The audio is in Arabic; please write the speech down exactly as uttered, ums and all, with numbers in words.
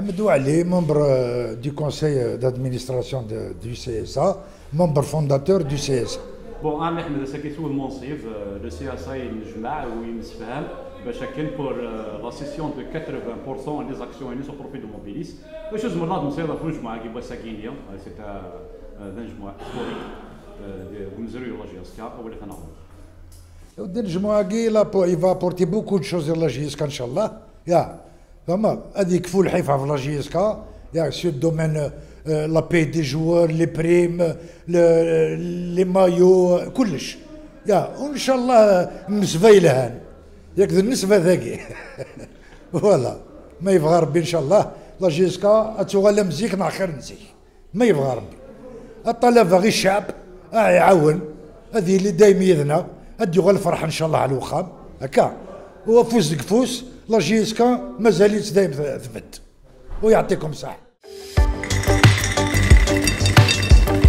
Amadou Ali, membre du conseil d'administration du C S A, membre fondateur du C S A. Bon, Ahmed Ahmed Sakisou المنصف le C S A ينجمع وينسفهم باش كان pour la cession de quatre-vingts pour cent des actions au profit de Mobilis. باش زمرنا نصير في مجموعة كيبقى ساكينيا c'est un مجموعة historique de Gumzeri ou la G S K ou les canaux. ودي المجموعة كي لا il va apporter beaucoup de choses à la G S K إن شاء الله. يا فما هذيك فول حيفا في لا جي اس كا يا سو دومين لا باي دي جوار لي بريم لي مايو كلش يا وان شاء الله النسبه يلهان ياك النسبه ذاكي فوالا ما يبغى ربي ان شاء الله لا جي اس كا اتوغالا مزيك مع خير نزيك ما يبغى ربي الطلبه غير الشعب اه يعاون هذه اللي دايم يذنا ادي غير الفرحه ان شاء الله على الوخام هكا وفوز كفوس لا جي اس كا مازالت دايم ثبت ويعطيكم الصحة.